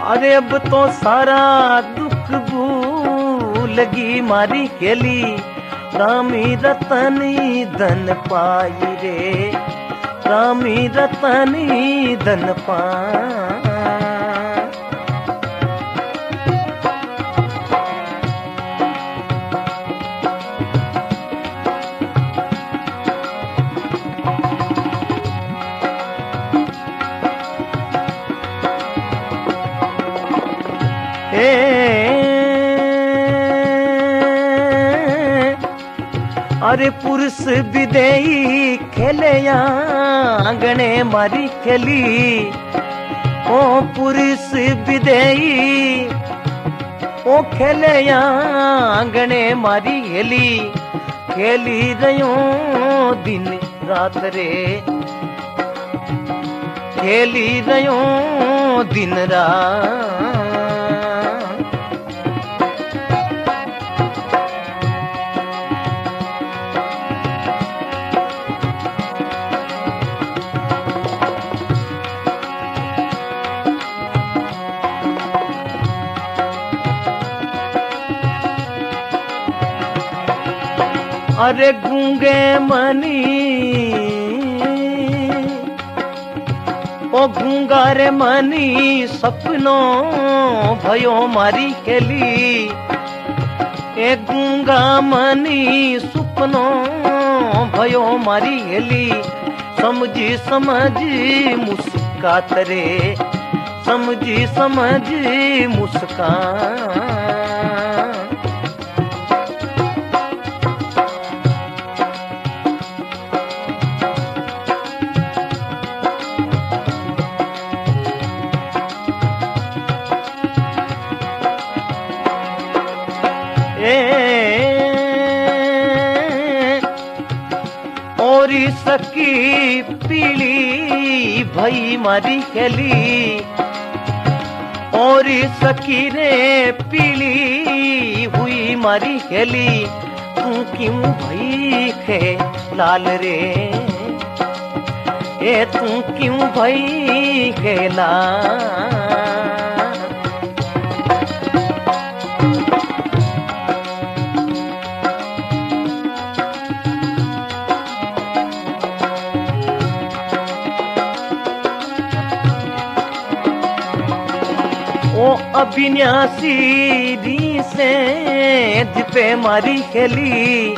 अरे अब तो सारा दुख भूलगी मारी खेली, रामी रतनी धन पाई रे, रामी रतनी धन पाई। अरे पुरुष विदेही खेले आंगणे मारी खेली, ओ पुरुष विदेही ओ खेले आंगणे मारी खेली, खेली रहो दिन रात रे, खेली रहो दिन रात। अरे गूंगे मनी ओ गूंगा रे मनी, सपनों भयो मारी खेली, ए गूंगा मनी सपनों भयो मारी खेली, समझी समझी मुस्कात रे, समझी समझी मुस्कान। और सकी पीली भई मारी खेली, और सकी रे पीली हुई मारी खेली, तू क्यों भई खे लाल रे, ए तू क्यों भई खे लाल। ओ अविनाशी री से पे मारी खेली,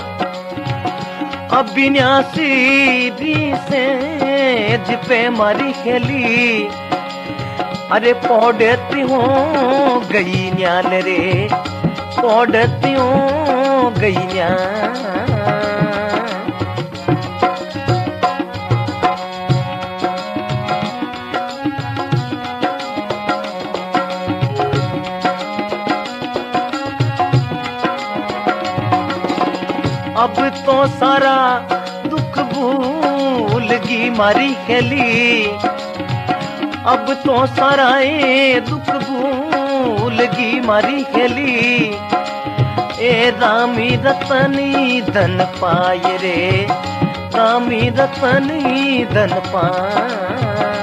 अविनाशी री से पे मारी खेली, अरे पौड़ती हो गई न्याल रे, पौड़ती हो गई न्याल। अब तो सारा दुख भूलगी मारी खेली, अब तो सारा दुख भूलगी मारी खेली, ए रामी रतनी धन पाए रे, रामी रतनी धन पाए।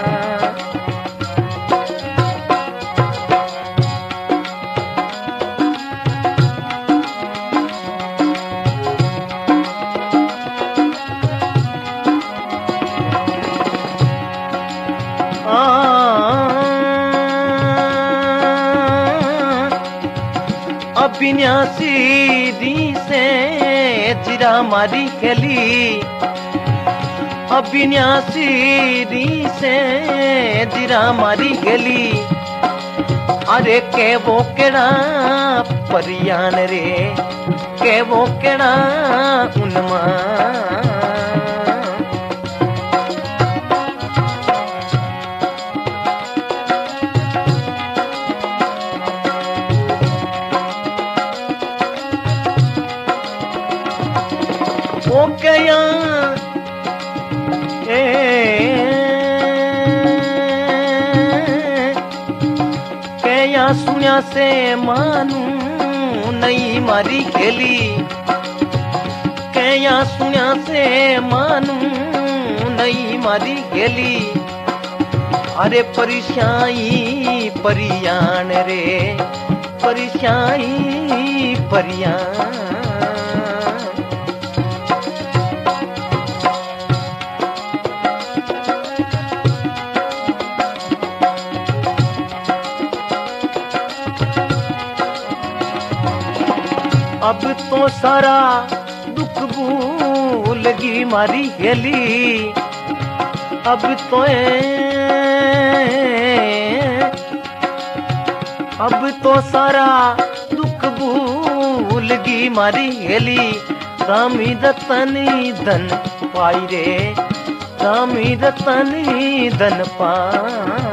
अविनाशी री से जिरा मारी खेली, अविनाशी री से जिरा मारी खेली, अरे के वो केड़ा परियान रे, के वो केड़ा उनमा। ओ कया कया सुनिया से मानू नहीं मारी खेली, कया सुनिया से मानू नहीं मारी खेली, अरे परिशाई परियान रे परिशाई परियान। अब तो सारा दुख भूलगी मारी हेली। अब तो सारा दुख भूलगी मारी हेली। रामी रतनी धन पाई रे रामी रतनी धन पाई।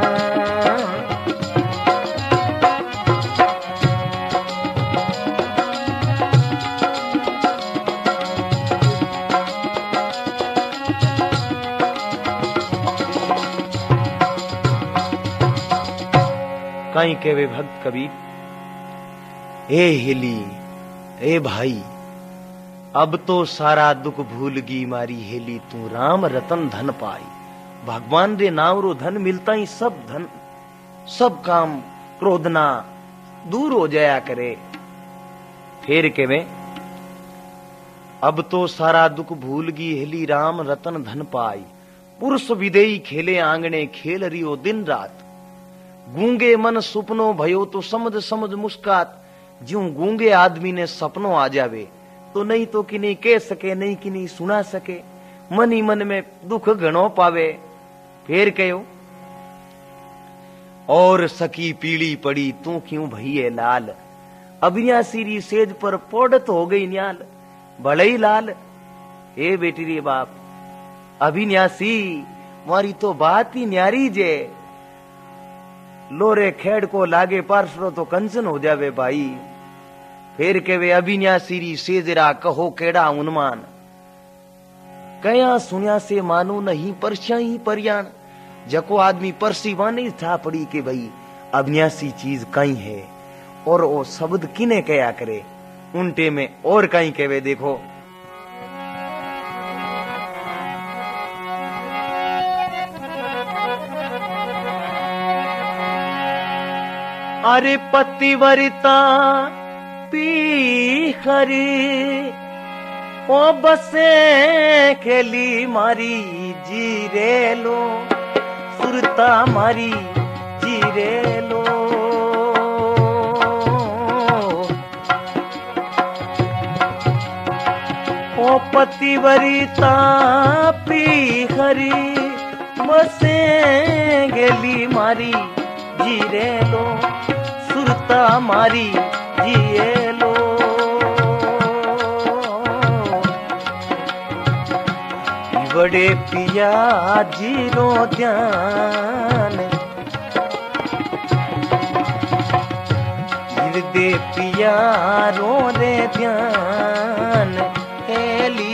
कहीं के वे भक्त कबीर, ए हेली ए भाई, अब तो सारा दुख भूलगी मारी हेली। तू राम रतन धन पाई। भगवान रे नाम रो धन मिलता ही सब धन सब काम क्रोधना दूर हो जाया करे। फिर के वे अब तो सारा दुख भूलगी हेली राम रतन धन पाई। पुरुष विदेई खेले आंगणे खेल रियो दिन रात। गूंगे मन सुपनो भयो तो समझ समझ मुस्कात। ज्यों गूंगे आदमी ने सपनों आ जावे तो नहीं तो किन्हीं कह सके नहीं किन्हीं सुना सके। मन ही मन में दुख घणो पावे। फिर कहो और सकी पीड़ी पड़ी तू क्यों भईए लाल। अभिया सीरी सेज पर पोड़त हो गई न्याल। बड़े ही लाल ए बेटी रे बाप अभिन्यासी मारी तो बात ही न्यारी जे। लोरे खेड़ को लागे पार्सरो तो कंचन हो जावे भाई। फिर के वे अभिन्यासीरी सेजरा कहो केड़ा उन्मान। कया सुनिया से मानो नहीं परस्या ही परियान। जको आदमी परसी वानी था पड़ी के भाई अभिन्यासी चीज कहीं है और वो शब्द किने कया करे। उनटे में और कहीं कहवे देखो। अरे पतिवरिता पी खरी ओ बसे खेली मारी जीरे लो। सुरता मारी जीरे लो। ओ पतिवरिता पी खरी बसे गेली मारी जीरे लो। सुरता मारी जिए लो। बड़े पिया जीरो ध्यान। हृदय पिया रो रे ध्यान हेली।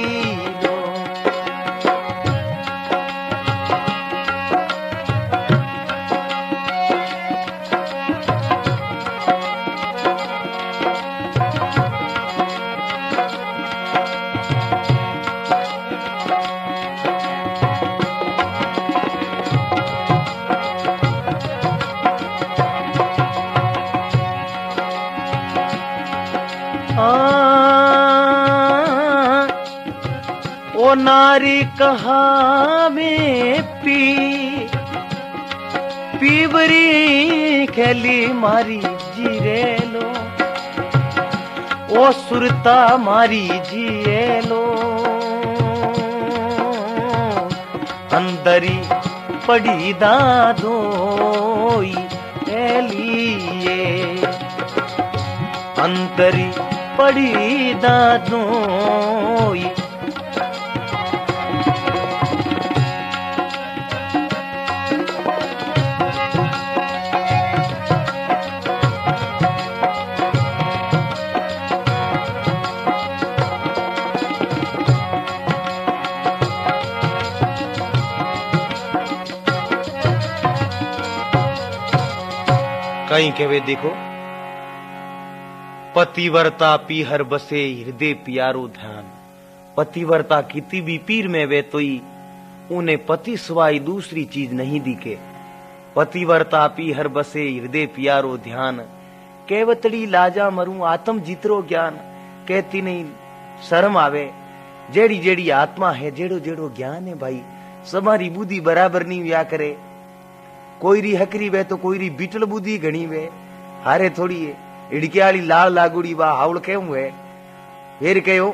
ओ नारी कहावे पी पीवरी खेली मारी जीरे लो। ओ सुरता मारी जिए लो। अंदरी पड़ी दादोई लिए। अंदरी पड़ी दादोई। कहीं कहवे देखो पतिव्रता पीहर बसे हृदय प्यारो ध्यान। पतिव्रता कितनी भी पीर में वे तो ही उन्हें पति सिवाय दूसरी चीज नहीं दिखे। पतिव्रतापी हर बसे हृदय प्यारो ध्यान, केवतड़ी लाजा मरू आत्म जीतरो ज्ञान। कहती नहीं शर्म आवे, जेड़ी जेड़ी आत्मा है, जेड़ो जेड़ो ज्ञान है भाई, समारी बुद्धि बराबर नहीं व्या करे। कोई री हकरी वे तो कोई री बीटल बुद्धि घणी वे, हारे थोड़ी है इड़के वाली लाल लागुड़ी वा हावड़ क्यों है। फिर कहो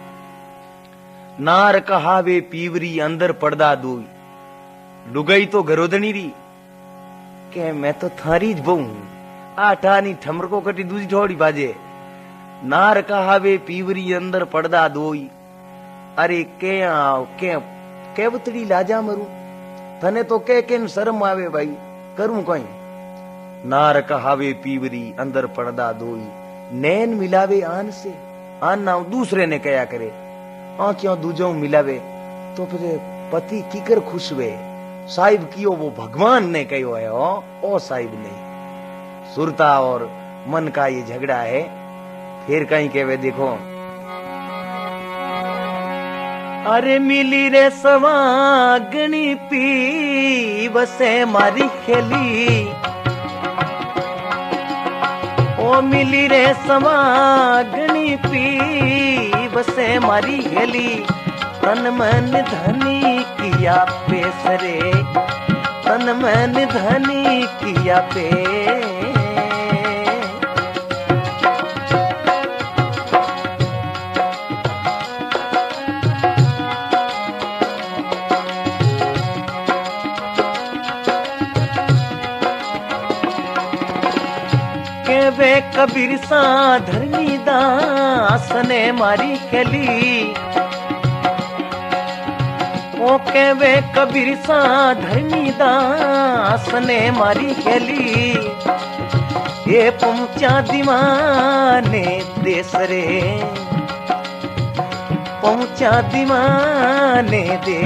नार कहावे पीवरी अंदर पड़दा दूई, डुगई तो गरोदनी री के मैं तो थारी ज बहु आठानी ठमर को कटी दूजी ठोड़ी बाजे। नार कहावे पीवरी अंदर पड़दा दोई, अरे के बतड़ी लाजा मरू, थने तो के शर्म आवे भाई, करूं कहीं। नार कहावे पीवरी अंदर पड़दा दोई, नैन मिलावे आन से, आन ना दूसरे ने कया करे, क्यों दूजों मिलावे तो फिर पति कीकर खुश वे। साहिब कियो वो भगवान ने कहो है, ओ साहिब ने। सुरता और मन का ये झगड़ा है। फिर कहीं कहवे देखो, अरे मिली रे सवागनी पी बसे मारी खेली, ओ मिली रे सवागनी पी बसे मारी खेली। तन मन धनी किया पेसरे, तन मन धनी किया पे। वे कबीर सा धर्मी दास ने मारी खेली, ओ के वे कबीर सा धर्मी दास ने मारी खेली। ये पहुंचा दीवाने देश रे, पहुंचा दीवाने दे।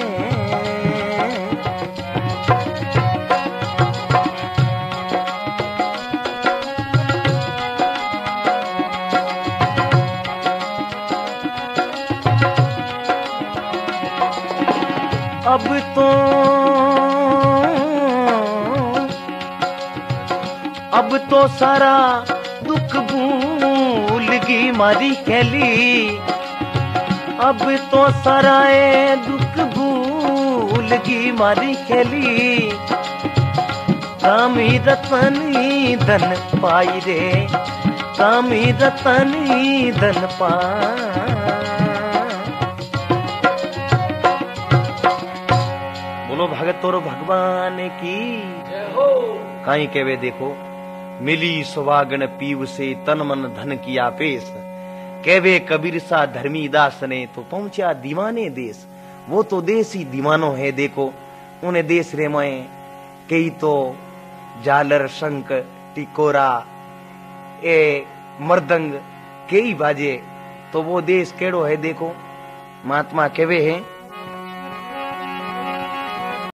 अब तो सारा दुख भूल गई मारी खेली, अब तो सारा दुख भूल गई मारी खेली। कामी रतनी धन पाई रे, कामी रतनी धन पाई। बोलो भगत और भगवान की कहीं केवे देखो, मिली सुवागन पीव से तन मन धन किया पेश। केवे कबीर सा धर्मी दास ने तो पहुंचा दीवाने देश। वो तो देश ही दीवानो है देखो, उन्हें देश रे में कई तो झालर शंख टिकोरा ए मर्दंग कई बाजे, तो वो देश केड़ो है देखो। महात्मा केवे है